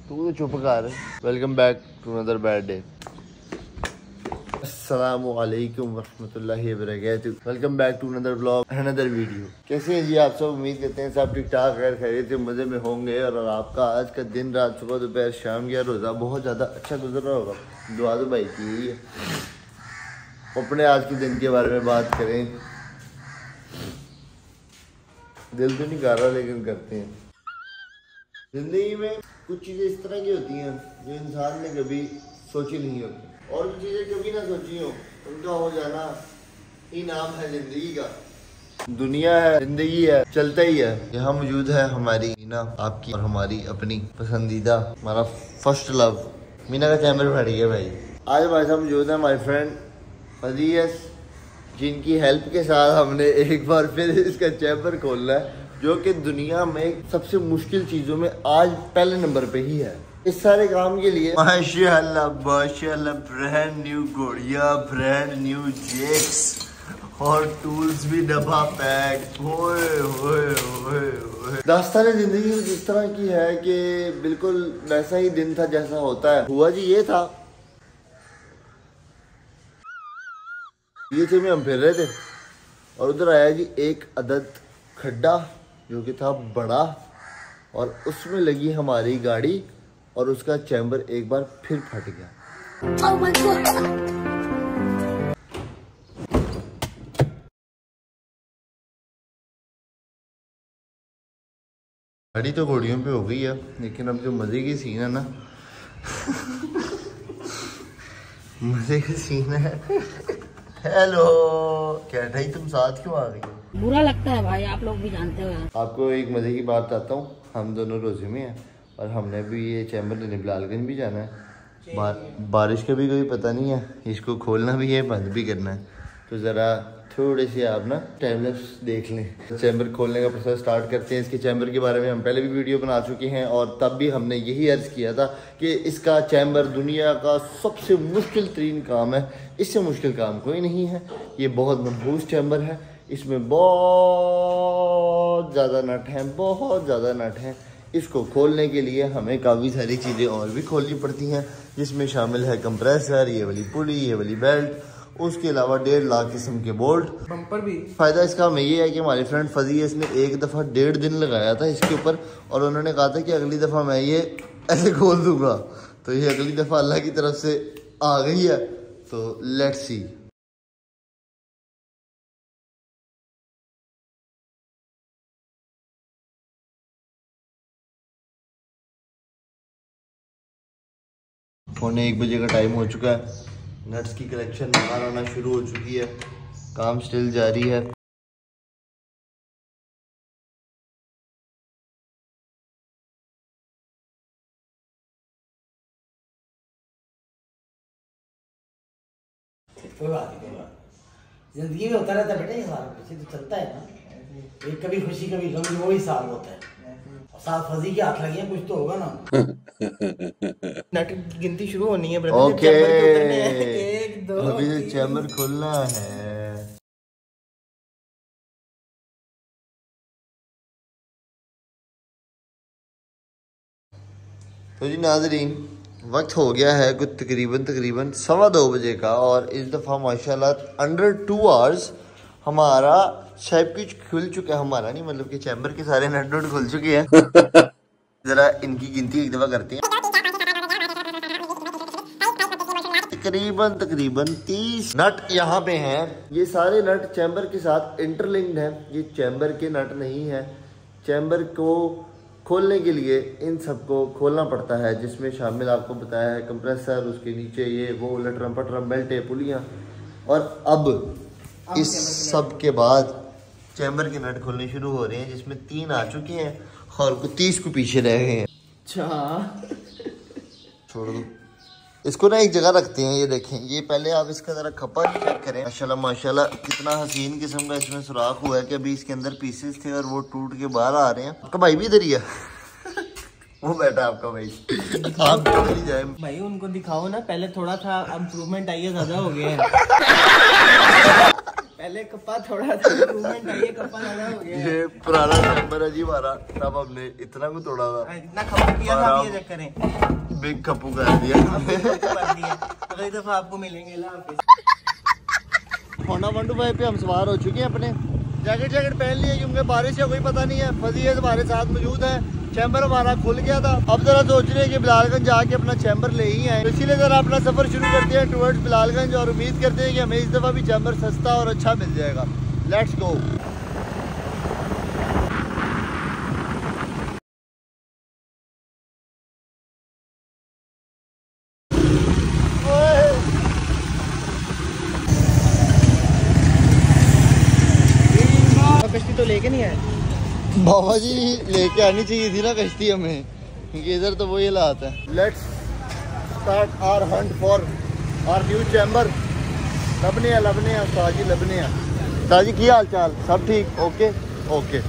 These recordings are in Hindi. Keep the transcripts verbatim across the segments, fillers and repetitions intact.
तू तो चुप कर। Welcome back to another bad day. अस्सलामु अलैकुम वरहमतुल्लाहि वबरकातुहू। Welcome back to another blog, another video. कैसे हैं जी आप सब? उम्मीद करते हैं सब ठीक ठाक खैर खैरियत से मज़े में होंगे और आपका आज का दिन रात सुबह दोपहर शाम या रोज़ा बहुत ज़्यादा अच्छा गुजर रहा होगा। दुआ तो भाई की ही है। अपने आज के दिन के बारे में बात करें, दिल तो नहीं कर रहा लेकिन करते हैं। जिंदगी में कुछ चीज़ें इस तरह की होती हैं जो इंसान ने कभी सोची नहीं होती, और भी चीज़ें कभी ना सोची हो उनका हो जाना ही नाम है जिंदगी का। दुनिया है, जिंदगी है, चलता ही है। यहाँ मौजूद है हमारी मीना, आपकी और हमारी अपनी पसंदीदा, हमारा फर्स्ट लव। मीना का चैम्बर फट गया भाई। आज हमारे साथ मौजूद है हमारी फ्रेंड फजीयस, जिनकी हेल्प के साथ हमने एक बार फिर इसका चैम्बर खोलना है, जो कि दुनिया में सबसे मुश्किल चीज़ों में आज पहले नंबर पे ही है। इस सारे काम के लिए माशाअल्लाह माशाअल्लाह ब्रांड न्यू घोड़िया, ब्रांड न्यू जैक्स और टूल्स भी डब्बा पैक। होए होए होए होए। दास्तान जिंदगी जिस तरह की है कि बिल्कुल वैसा ही दिन था जैसा होता है। हुआ जी ये था, ये थे में हम फिर रहे थे और उधर आया जी एक अदद खड्डा जो कि था बड़ा, और उसमें लगी हमारी गाड़ी और उसका चैम्बर एक बार फिर फट गया। oh my God. गाड़ी तो घोड़ियों पे हो गई है, लेकिन अब जो मजे की सीन है ना मजे का सीन है। हेलो, क्या भाई तुम साथ क्यों आ गई? बुरा लगता है भाई, आप लोग भी जानते हो। आपको एक मजे की बात बताता हूँ। हम दोनों रोजे में हैं और हमने भी ये चैम्बर लेने बिलालगंज भी जाना है। बा, बारिश का भी कोई पता नहीं है, इसको खोलना भी है बंद भी करना है। तो ज़रा थोड़े से आप ना टाइम लैप्स देख लें। चैम्बर खोलने का प्रोसेस स्टार्ट करते हैं। इसके चैम्बर के बारे में हम पहले भी वीडियो बना चुके हैं और तब भी हमने यही अर्ज़ किया था कि इसका चैम्बर दुनिया का सबसे मुश्किल तरीन काम है। इससे मुश्किल काम कोई नहीं है। ये बहुत मनहूस चैम्बर है, इसमें बहुत ज़्यादा नट हैं, बहुत ज़्यादा नट हैं। इसको खोलने के लिए हमें काफ़ी सारी चीज़ें और भी खोलनी पड़ती हैं, जिसमें शामिल है कंप्रेसर, ये वाली पुली, ये वाली बेल्ट, उसके अलावा डेढ़ लाख किस्म के बोल्ट, बम्पर भी। फ़ायदा इसका हमें ये है कि हमारी फ्रेंड फजीयस ने एक दफ़ा डेढ़ दिन लगाया था इसके ऊपर और उन्होंने कहा था कि अगली दफ़ा मैं ये ऐसे खोल दूँगा। तो ये अगली दफ़ा अल्लाह की तरफ से आ गई है, तो लेट्स सी। पौने एक बजे का टाइम हो चुका है। नट्स की कलेक्शन बाहर आना शुरू हो चुकी है, काम स्टिल जारी है। कोई बात नहीं, कोई बात। जिंदगी में होता रहता है बेटा, ये सारा कुछ तो चलता है ना। एक कभी खुशी कभी गम, वो ही साल होता है। साथ फजी के हाथ लगे कुछ तो होगा ना। नट की गिनती शुरू होनी है। ओके, एक दो अभी चैम्बर खुलना है। तो जी नाज़रीन, वक्त हो गया है कुछ तकरीबन तकरीबन सवा दो बजे का, और इस दफ़ा माशाल्लाह अंडर टू आवर्स हमारा सब कुछ खुल चुका है। हमारा नहीं, मतलब कि चैम्बर के सारे नट नट खुल चुके हैं। ज़रा इनकी गिनती एक दफ़ा करते हैं। तकरीबन तकरीबन तीस नट यहाँ पे हैं। ये सारे नट चैम्बर के साथ इंटरलिंक्ड हैं। ये चैम्बर के नट नहीं है। चैम्बर को खोलने के लिए इन सबको खोलना पड़ता है, जिसमें शामिल आपको बताया है कंप्रेसर, उसके नीचे ये वो लटरम पटरम बेल्टें पुलियाँ। और अब इस सब के बाद चैम्बर के नट खोलने शुरू हो रहे हैं, जिसमें तीन आ चुके हैं और तीस को पीछे रह गए हैं। अच्छा छोड़ दो इसको ना, एक जगह रखते हैं। ये देखें, ये पहले आप इसका जरा खप्पा चेक करें। माशाल्लाह माशाल्लाह कितना हसीन किस्म का इसमें सुराख हुआ है कि अभी इसके अंदर पीसेस थे और वो टूट के बाहर आ रहे हैं। आपका भाई भी इधर ही है। वो बैठा आपका भाई। आप इधर ही जाए भाई, उनको दिखाओ ना। पहले थोड़ा था, इम्प्रूवमेंट आई है, ज्यादा हो गया है। पहले कप्पा थोड़ा सा इम्प्रूवमेंट है, ये कप्पा ज्यादा हो गया है। ये पुराना चैम्बर है जी हमारा, तब हमने इतना को तोड़ा था, इतना खप्पू किया था, ये चेक करें, बिग खप्पू कर दिया। अगली दफा आपको मिलेंगे ना। होंडा वन टू फाइव पे हम सवार हो चुके हैं अपने, जैकेट जैकेट पहन लिए क्योंकि बारिश है, कोई पता नहीं है। फजी है हमारे साथ मौजूद है, चैम्बर हमारा खुल गया था। अब जरा सोच रहे हैं कि बिलालगंज जाके अपना चैम्बर ले ही आए, तो इसीलिए जरा अपना सफर शुरू करते हैं टुवर्ड्स बिलालगंज और उम्मीद करते हैं कि हमें इस दफा भी चैम्बर सस्ता और अच्छा मिल जाएगा। Let's go. कश्ती तो लेके नहीं आए बाबा जी, लेके आनी चाहिए थी ना कश्ती हमें, क्योंकि इधर तो वही हालात है। Let's start our hunt for our new chamber. लबने हैं लबने हैं उस्ताद जी, लबने हैं। उस्ताद जी की हाल चाल, सब ठीक? Okay okay.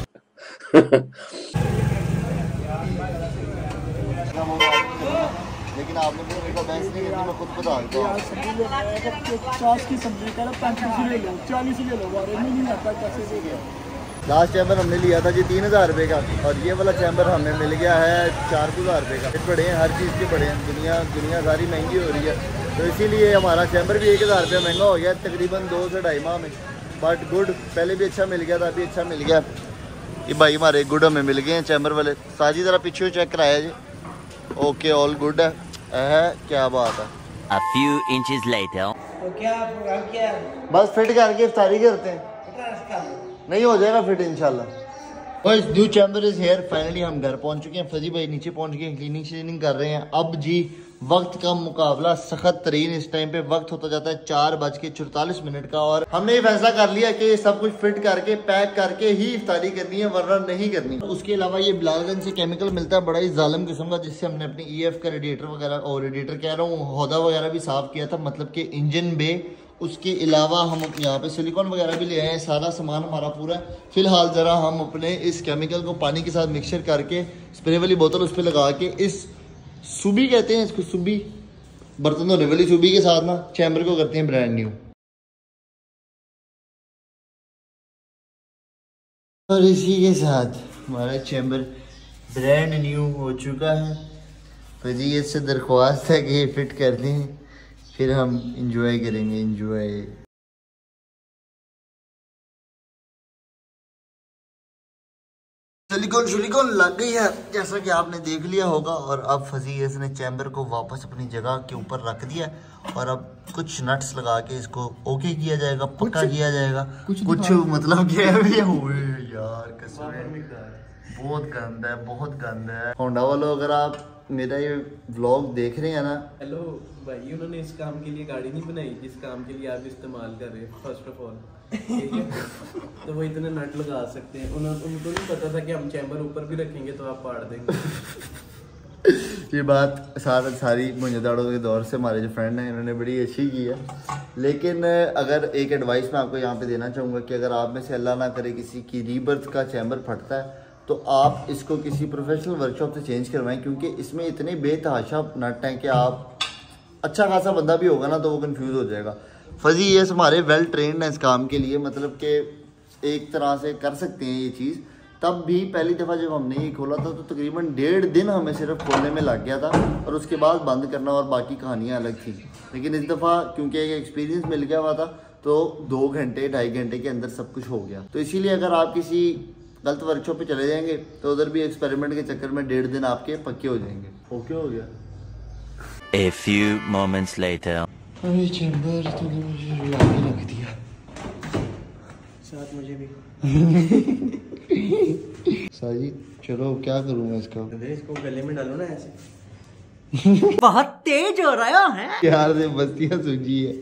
लेकिन आपने तो मेरे को बहस नहीं करनी, मैं खुद बता देता हूँ। पचास की सब्जी का पैंतीस ले लो, चालीस ले लो, बारे में नहीं आता कैसे दे गया। लास्ट चैम्बर हमने लिया था जी तीन हज़ार रुपये का, और ये वाला चैम्बर हमें मिल गया है चार हज़ार रुपये का। बड़े हैं, हर चीज़ के बड़े हैं, दुनिया दुनिया सारी महंगी हो रही है, तो इसीलिए हमारा चैम्बर भी एक हज़ार रुपया महंगा हो गया तकरीबन दो से ढाई माह में। बट गुड, पहले भी अच्छा मिल गया था, अभी अच्छा मिल गया। ये भाई हमारे गुड हमें मिल गए हैं चैम्बर वाले। साजी ज़रा पीछे चेक कराया जी। ओके, ऑल गुड है, है क्या बात है। A few inches later. तो क्या प्रोग्राम क्या है? बस फिट करके इफ्तारी करते हैं, नहीं हो जाएगा फिट इंशाल्लाह। और इस new chamber is here. Finally हम घर पहुंच चुके हैं, फजी भाई नीचे पहुंच गए, क्लीनिंग श्लीनिंग कर रहे हैं। अब जी वक्त का मुकाबला सख्त तरीन, इस टाइम पे वक्त होता जाता है चार बज के चौतालीस मिनट का, और हमने ये फैसला कर लिया कि सब कुछ फिट करके पैक करके ही इफ्तारी करनी है, वरना नहीं करनी। उसके अलावा ये बिलालगंज से केमिकल मिलता है बड़ा ही जालिम किस्म का, जिससे हमने अपनी ई एफ का रेडिएटर वगैरह, और रेडिएटर कह रहा हूँ हौदा वगैरह भी साफ किया था, मतलब कि इंजन बे। उसके अलावा हम यहाँ पे सिलिकॉन वगैरह भी ले आए हैं, सारा सामान हमारा पूरा है। फिलहाल ज़रा हम अपने इस केमिकल को पानी के साथ मिक्सचर करके स्प्रे वाली बोतल उस पर लगा के, इस सुबी कहते हैं इसको, सुबी बर्तन धोने वाली सुबी के साथ ना चैम्बर को करते हैं ब्रांड न्यू। और इसी के साथ हमारा चैम्बर ब्रांड न्यू हो चुका है। तो जी इससे दरख्वास्त है कि ये फिट कर दें, फिर हम इंजॉय करेंगे। इंजॉय सिलिकॉन शुलिकॉन लग गई है जैसा कि आपने देख लिया होगा, और अब फजीस ने चैम्बर को वापस अपनी जगह के ऊपर रख दिया, और अब कुछ नट्स लगा के इसको ओके किया जाएगा, पक्का किया जाएगा। कुछ, कुछ मतलब क्या है हुए यार, कसम बहुत गंदा है, बहुत गंदा है। होंडा वालों, अगर आप मेरा ये व्लॉग देख रहे हैं ना, हेलो भाई, उन्होंने इस काम के लिए गाड़ी नहीं बनाई जिस काम के लिए आप इस्तेमाल कर रहे हैं, फर्स्ट ऑफ ऑल, ठीक है। तो वो इतने नट लगा सकते हैं, उन्होंने उनको नहीं पता था कि हम चैम्बर ऊपर भी रखेंगे तो आप पाड़ देंगे। ये बात सारा सारी मुंजदाड़ों के दौर से हमारे जो फ्रेंड हैं इन्होंने बड़ी अच्छी की है। लेकिन अगर एक एडवाइस मैं आपको यहाँ पे देना चाहूँगा कि अगर आप में से अल्लाह ना करे किसी की रीबर्थ का चैम्बर फटता है, तो आप इसको किसी प्रोफेशनल वर्कशॉप से चेंज करवाएं, क्योंकि इसमें इतने बेतहाशा नट हैं कि आप अच्छा खासा बंदा भी होगा ना तो वो कंफ्यूज हो जाएगा। फजी ये हमारे वेल ट्रेंड हैं इस काम के लिए, मतलब कि एक तरह से कर सकते हैं ये चीज़। तब भी पहली दफ़ा जब हमने ये खोला था तो तकरीबन डेढ़ दिन हमें सिर्फ खोलने में लग गया था, और उसके बाद बंद करना और बाकी कहानियाँ अलग थी। लेकिन इस दफ़ा क्योंकि एक एक्सपीरियंस मिल गया हुआ था, तो दो घंटे ढाई घंटे के अंदर सब कुछ हो गया। तो इसीलिए अगर आप किसी गलत वर्कशॉप पे चले जाएंगे तो उधर भी एक्सपेरिमेंट के चक्कर में डेढ़ दिन आपके पक्के हो जाएंगे। ओके हो गया। A few moments later. अरे चैम्बर तो मुझे आगे रख दिया, साथ मुझे भी। साजी चलो क्या करूँ मैं इसका, इसको गले में डालो ना ऐसे। बहुत तेज हो रहा है यार से बस्तियाँ सूझी है।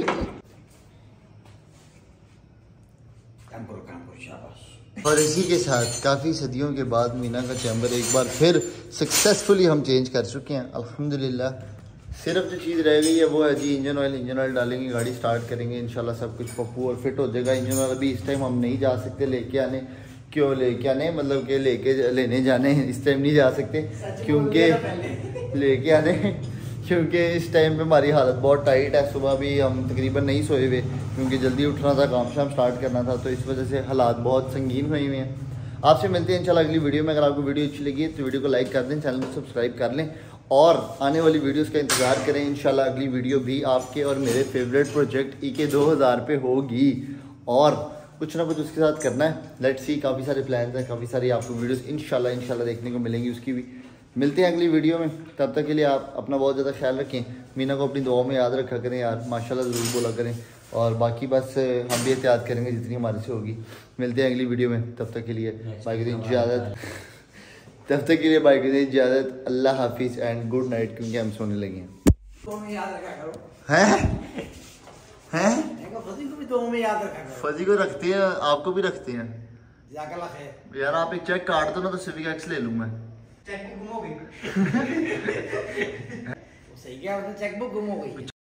काम करो काम करो, शाबाश। और इसी के साथ काफ़ी सदियों के बाद मीना का चैम्बर एक बार फिर सक्सेसफुली हम चेंज कर चुके हैं अल्हम्दुलिल्लाह। सिर्फ जो चीज़ रह गई है वो है जी इंजन ऑयल। इंजन ऑयल डालेंगे, गाड़ी स्टार्ट करेंगे, इंशाल्लाह सब कुछ पप्पू और फिट हो जाएगा। इंजन ऑयल अभी इस टाइम हम नहीं जा सकते लेके आने, क्यों लेके आने मतलब कि लेके लेने जाने इस टाइम नहीं जा सकते, क्योंकि लेके आने क्योंकि इस टाइम पे हमारी हालत बहुत टाइट है। सुबह भी हम तकरीबन नहीं सोए हुए क्योंकि जल्दी उठना था, काम शाम स्टार्ट करना था, तो इस वजह से हालात बहुत संगीन हुए हुए हैं। आपसे मिलते हैं इंशाल्लाह अगली वीडियो में। अगर आपको वीडियो अच्छी लगी तो वीडियो को लाइक कर दें, चैनल को सब्सक्राइब कर लें और आने वाली वीडियोस का इंतज़ार करें। इंशाल्लाह अगली वीडियो भी आपके और मेरे फेवरेट प्रोजेक्ट ई के दो हज़ार पे होगी और कुछ ना कुछ उसके साथ करना है। लेट्स सी, काफ़ी सारे प्लान्स हैं, काफ़ी सारी आपको वीडियोस इंशाल्लाह इंशाल्लाह देखने को मिलेंगी। उसकी भी मिलते हैं अगली वीडियो में। तब तक के लिए आप अपना बहुत ज़्यादा ख्याल रखें। मीना को अपनी दुआओं में याद रखा करें यार, माशाल्लाह ज़रूर बोला करें। और बाकी बस हम भी एहतियात करेंगे जितनी हमारे से होगी। मिलते हैं अगली वीडियो में, तब तक के लिए बाकी की इजाज़त तब तक के लिए बाइक की इजाज़त। अल्लाह हाफिज़ एंड गुड नाइट, क्योंकि हम सोने लगे हैं। याद रखा करो। हैं हैं फजी को भी दो में याद रखा करो। फजी को रखते हैं, आपको भी रखते हैं जाकला है यार। आप एक चेक काट दो ना तो सिविक एक्स ले लूँ मैं। चेकबुक गुम हो गई। सही क्या, चेकबुक गुम हो गई।